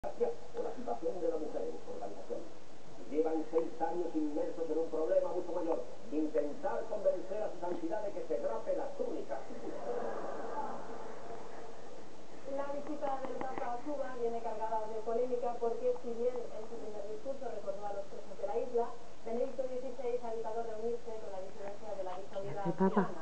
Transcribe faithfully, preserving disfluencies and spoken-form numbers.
O la situación de la mujer en su organización. Llevan seis años inmersos en un problema mucho mayor: intentar convencer a su santidad de que se rape la túnica. La visita del Papa a Cuba viene cargada de polémica porque, si bien en su primer discurso recordó a los presos de la isla, Benedicto dieciséis ha evitado reunirse con la disidencia de la dicha unidad.